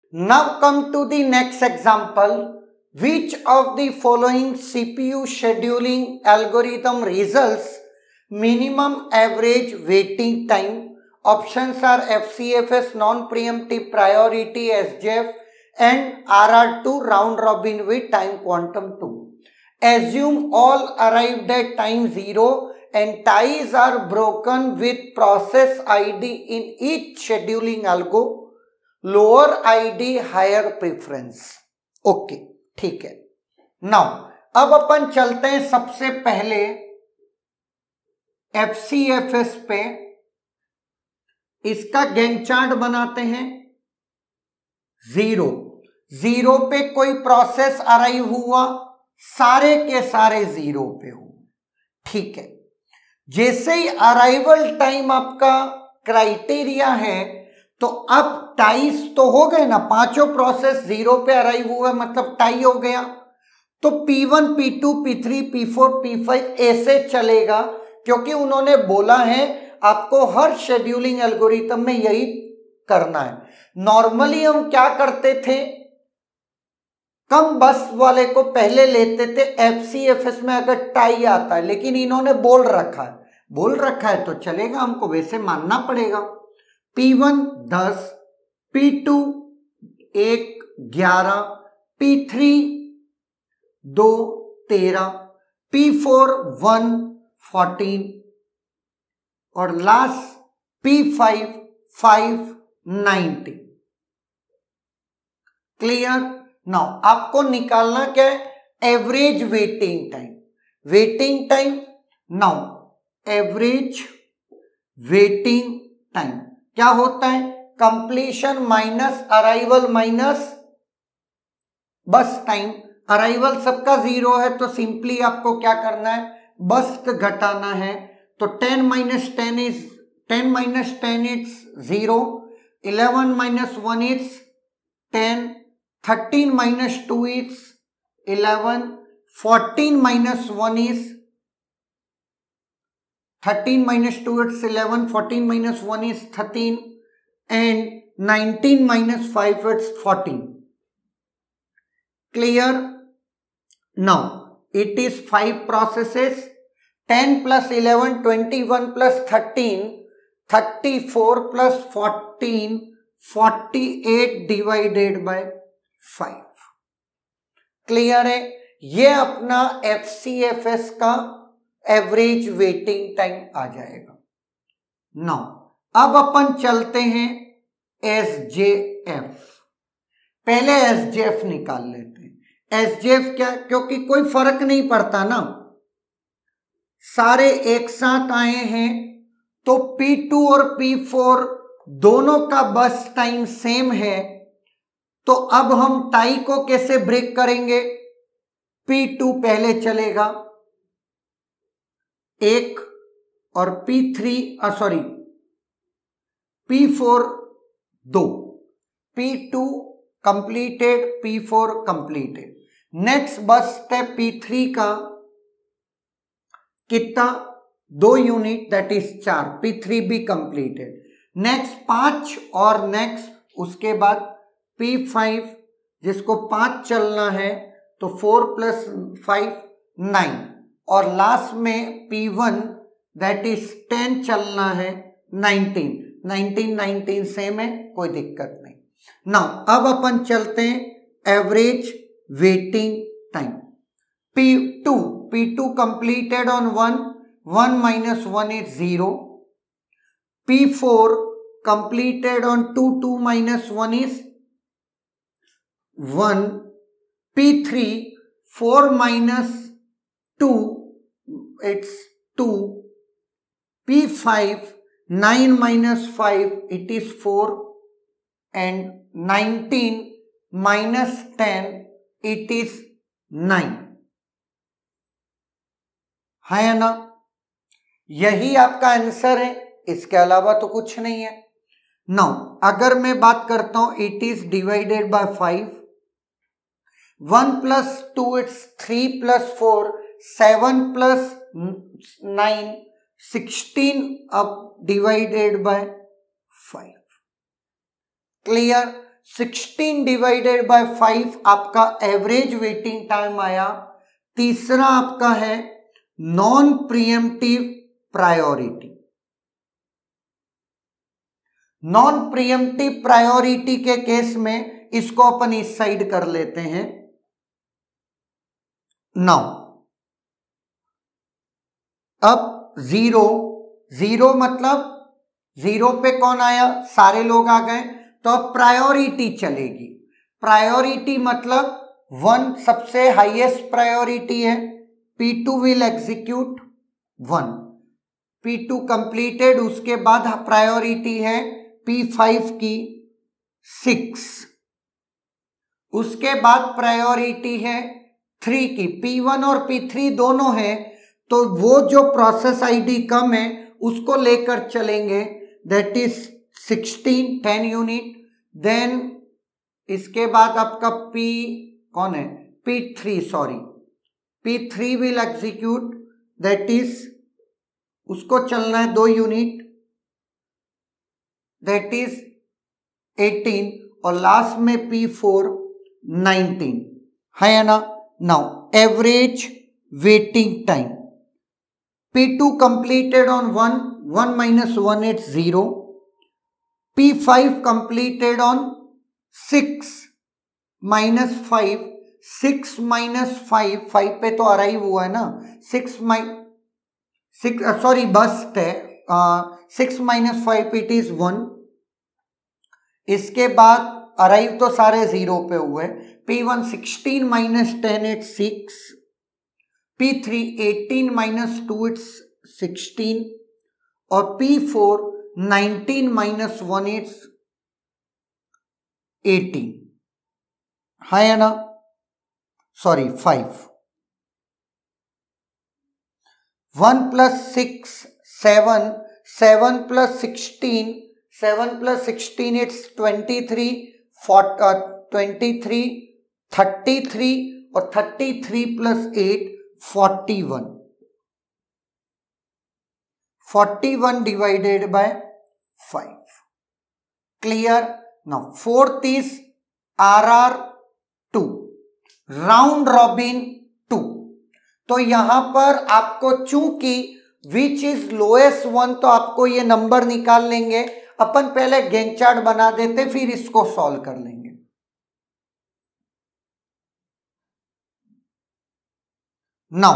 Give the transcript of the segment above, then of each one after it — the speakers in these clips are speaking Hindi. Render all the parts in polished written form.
Now come to the next example. Which of the following CPU scheduling algorithm results minimum average waiting time? Options are FCFS, non-preemptive priority, SJF, and RR2, round robin with time quantum 2. Assume all arrived at time 0 and ties are broken with process ID in each scheduling algo. Lower ID higher preference. Okay, ठीक है। नाउ अब अपन चलते हैं सबसे पहले एफसीएफएस पे, इसका गैंट चार्ट बनाते हैं। 0 पे कोई प्रोसेस अराइव हुआ, सारे के सारे 0 पे हुए, ठीक है। जैसे ही अराइवल टाइम आपका क्राइटेरिया है तो अब टाइज तो हो गए ना, पांचों प्रोसेस 0 पे अराइव हुआ, मतलब टाई हो गया। तो P1, P2, P3, P4, P5 ऐसे चलेगा, क्योंकि उन्होंने बोला है आपको हर शेड्यूलिंग एल्गोरिथम में यही करना है। नॉर्मली हम क्या करते थे, कम बस वाले को पहले लेते थे एफसीएफएस में अगर टाई आता है, लेकिन इन्होंने बोल रखा है तो चलेगा, हमको वैसे मानना पड़ेगा। P1 10, P2 1 11, P3 2 13, P4 1 14 और लास्ट P5 5 90। क्लियर? नाउ आपको निकालना क्या है, average waiting time. Now average waiting time क्या होता है, completion minus arrival minus burst time. Arrival सबका 0 है तो सिंपली आपको क्या करना है, बस घटाना है। तो 10 minus 10 is 10 minus 10 is 0, 11 minus 1 is 10, 13 minus 2 is 11, 14 minus 1 is 13 minus 2 is 11, 14 minus 1 is 13 and 19 minus 5 is 14. Clear? Now it is 5 processes, 10 plus 11 21 plus 13 34 plus 14 48 divided by 5। Clear है? ये अपना एफसीएफएस का एवरेज वेटिंग टाइम आ जाएगा। नाउ अब अपन चलते हैं एसजेएफ। पहले एसजेएफ निकाल लेते हैं। एसजेएफ क्या, क्योंकि कोई फर्क नहीं पड़ता ना, सारे एक साथ आए हैं तो P2 और P4 दोनों का बस टाइम सेम है। तो अब हम टाई को कैसे ब्रेक करेंगे, P2 पहले चलेगा 1 और P4 2, P2 completed, P4 completed. Next burst step P3 का कितना, 2 यूनिट, दैट इज 4, P3 भी कंप्लीटेड। नेक्स्ट 5 और नेक्स्ट उसके बाद P5 जिसको 5 चलना है तो 4 plus 5 9 और लास्ट में P1 दैट इज 10 चलना है 19 सेम है, कोई दिक्कत नहीं। नाउ अब अपन चलते हैं average waiting time. P2 completed on 1 minus 1 is 0, P4 completed on 2 minus 1 is 1, P3 4 minus 2 it's 2, P5 9 minus 5 it is 4 and 19 minus 10 it is 9 है ना। यही आपका आंसर है, इसके अलावा तो कुछ नहीं है। नाउ अगर मैं बात करता हूं it is divided by 5, 1 plus 2 it's 3 plus 4 7 plus 9 16 अब divided by 5। Clear? 16 divided by 5 आपका एवरेज वेटिंग टाइम आया। तीसरा आपका है non preemptive priority. Non preemptive priority के केस में इसको अपन इस साइड कर लेते हैं। नाउ अब जीरो मतलब जीरो पे कौन आया, सारे लोग आ गए, तो अब प्रायोरिटी चलेगी। प्रायोरिटी मतलब 1 सबसे हाईएस्ट प्रायोरिटी है, P2 will execute 1, P2 completed. उसके बाद प्रायोरिटी है P5 की 6, उसके बाद प्रायोरिटी है 3 की। P1 और P3 दोनों है, तो वो जो प्रोसेस आईडी कम है उसको लेकर चलेंगे, दैट इज 16 10 यूनिट। देन इसके बाद आपका P कौन है, P3 will execute, that is उसको चलना है 2 यूनिट, दैट इज 18, और लास्ट में P4 19 है ना। Now average waiting time, P2 completed on 1 minus 1 it's 0, P5 completed on 6 minus 5, 6 minus 5 पे तो अराइव हुआ है ना, 6 बस्ट है, 6 minus 5 it is 1। इसके बाद अराइव तो सारे 0 पे हुए। P1 16 minus 10 it's 6, P3 18 minus 2 it's 16, और P4 19 minus 1 it's 18 है ना, 5। 1 plus 6 7, 7 plus 16, 7 plus 16 it's 23, 23 33, और 33 plus 8 41 divided by 5। Clear? Now fourth is RR2, round robin 2। तो यहां पर आपको चूंकि विच इज लोएस्ट 1, तो आपको ये नंबर निकाल लेंगे। अपन पहले गैंग चार्ट बना देते, फिर इसको सॉल्व कर लेंगे। नाउ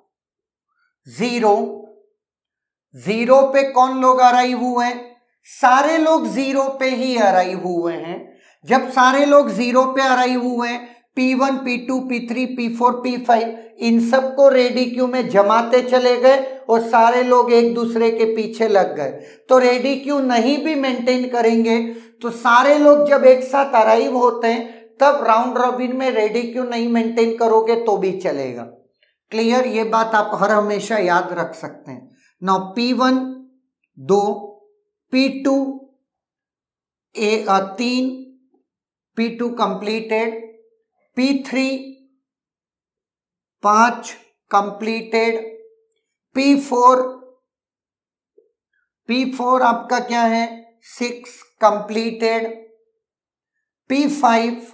0 पे कौन लोग अराइव हुए हैं, सारे लोग 0 पे ही अराइव हुए हैं। जब सारे लोग 0 पे अराइव हुए हैं, P1 P2 P3 P4 P5 इन सबको रेडी क्यू में जमाते चले गए और सारे लोग एक दूसरे के पीछे लग गए। तो रेडी क्यू नहीं भी मेंटेन करेंगे तो सारे लोग जब एक साथ अराइव होते हैं तब राउंड रॉबिन में रेडी क्यू नहीं मेंटेन करोगे तो भी चलेगा। क्लियर? ये बात आप हर हमेशा याद रख सकते हैं। Now P1 2, P2 3, P2 completed, P3 5 completed, P4 आपका क्या है 6 कंप्लीटेड, P5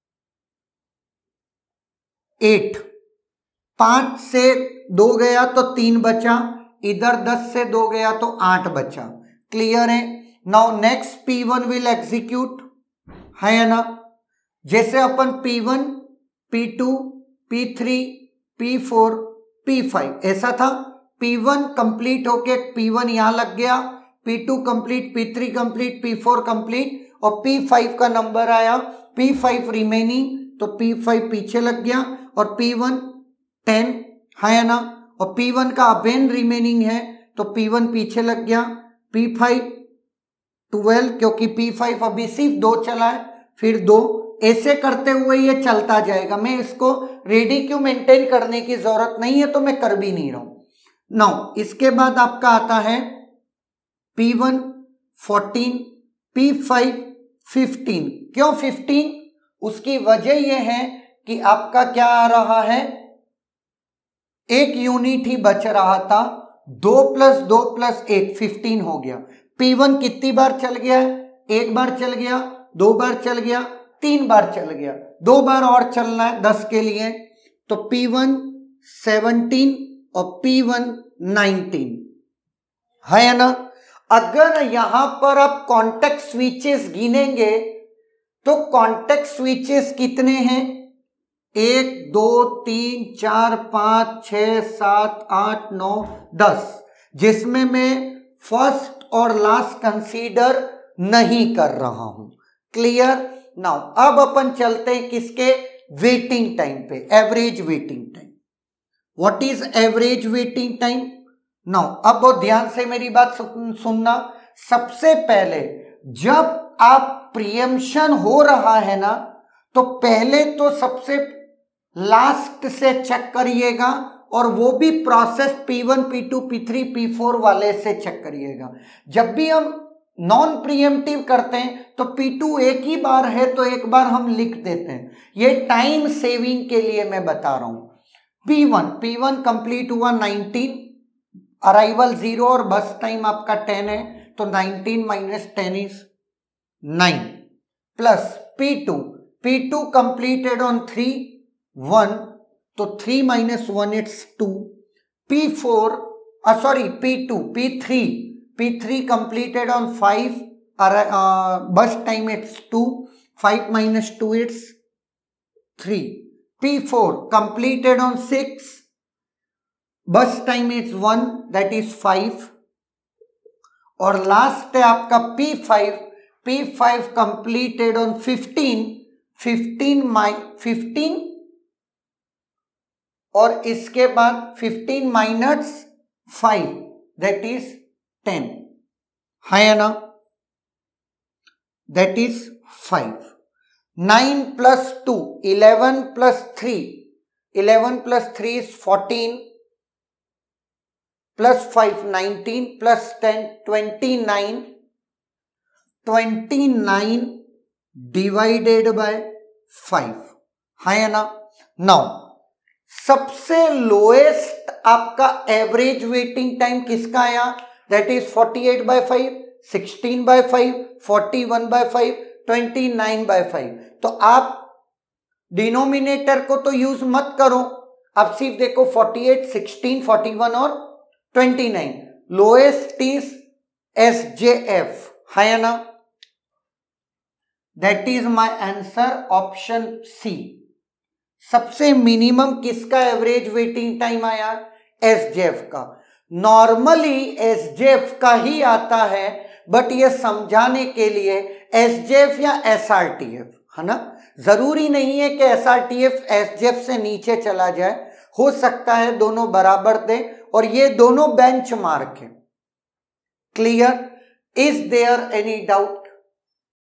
8, 5 से 2 गया तो 3 बचा, इधर 10 से 2 गया तो 8 बचा। क्लियर है? Now next P1 will execute, है ना। जैसे अपन P1 P2 P3 P4 P5 ऐसा था, P1 कंप्लीट होके P1 यहां लग गया, P2 complete, P3 complete, P4 complete और P5 का नंबर आया, P5 रिमेनिंग, तो P5 पीछे लग गया और P1 10 है ना, और P1 का अबेन रिमेनिंग है तो P1 पीछे लग गया, P5 12 क्योंकि P5 अभी सिर्फ 2 चला है, फिर 2, ऐसे करते हुए ये चलता जाएगा। मैं इसको रेडी क्यू मेंटेन करने की जरूरत नहीं है तो मैं कर भी नहीं रहा हूं। नाउ इसके बाद आपका आता है P1 14, P5 15। क्यों 15? उसकी वजह यह है कि आपका क्या आ रहा है, 1 यूनिट ही बच रहा था, 2 + 2 + 1 15 हो गया। P1 कितनी बार चल गया? 1 बार चल गया, 2 बार चल गया, 3 बार चल गया, 2 बार और चलना है 10 के लिए, तो P1 17 और P1 19 है ना। अगर यहां पर आप कॉन्टेक्ट स्विचेस गिनेंगे तो कॉन्टेक्ट स्विचेस कितने हैं, 1 2 3 4 5 6 7 8 9 10, जिसमें मैं फर्स्ट और लास्ट कंसीडर नहीं कर रहा हूं। क्लियर। नाउ अब अपन चलते हैं किसके, वेटिंग टाइम पे, average waiting time. What is average waiting time. Now अब बहुत ध्यान से मेरी बात सुनना। सबसे पहले जब आप प्रीएम्पशन हो रहा है ना, तो पहले तो सबसे लास्ट से चेक करिएगा, और वो भी process P1 P2 P3 P4 वाले से चेक करिएगा। जब भी हम नॉन प्रीएम्प्टिव करते हैं तो P2 एक ही बार है तो एक बार हम लिख देते हैं, ये टाइम सेविंग के लिए मैं बता रहा हूं। P1 कंप्लीट हुआ 19, अराइवल 0 और बस टाइम आपका 10 है, तो 19 minus 10 is 9, plus P2 completed on 3 1, तो 3 minus 1 it's 2, P3 completed on 5, bus time it's 2, 5 minus 2 it's 3, P4 completed on 6, bus time is 1, that is 5, और लास्ट है आपका P5 completed on 15 और इसके बाद 15 माइनस 5 दैट इज 10 है ना, that is 5, 9 plus 2 11 plus 3 is 14, plus 5 19 plus 10 29 divided by 5 है ना। नाउ सबसे लोएस्ट आपका एवरेज वेटिंग टाइम किसका आया, दैट इज 48/5, 16/5, 41/5, 29/5। तो आप डिनोमिनेटर को तो यूज मत करो, आप सिर्फ देखो 48, 16, 41 और 29। लोएस्ट इज SJF है ना, that is my answer option C. सबसे मिनिमम किसका एवरेज वेटिंग टाइम आया, SJF का। नॉर्मली SJF का ही आता है, बट ये समझाने के लिए SJF या SRTF है ना, जरूरी नहीं है कि SRTF SJF से नीचे चला जाए, हो सकता है दोनों बराबर दे, और ये दोनों बेंचमार्क है। Clear. Is there any doubt